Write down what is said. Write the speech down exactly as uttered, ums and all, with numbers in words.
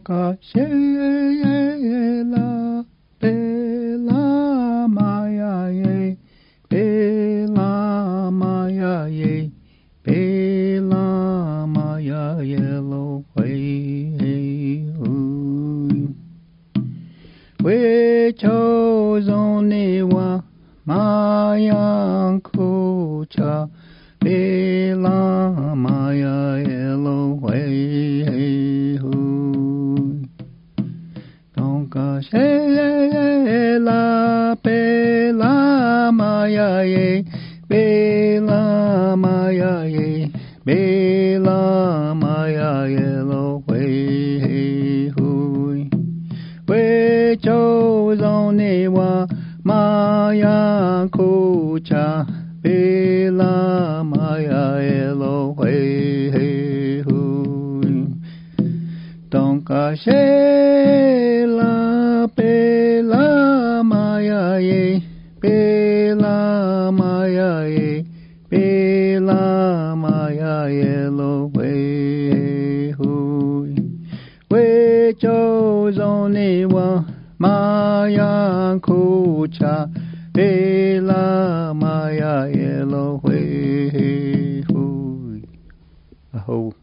嘎谢拉贝拉玛呀耶，贝拉玛呀耶，贝拉玛呀耶喽喂为求中你哇玛呀苦茶。贝拉玛呀耶喽喂东嘎谢拉贝拉玛呀耶，贝拉玛呀耶，贝拉玛呀耶喽喂为求让你哇玛呀苦茶。贝拉玛呀耶喽喂东嘎谢拉贝拉玛呀耶，贝拉玛呀耶，贝拉玛呀耶喽喂为求让你哇玛呀苦茶。贝拉玛呀耶喽喂呼，然后。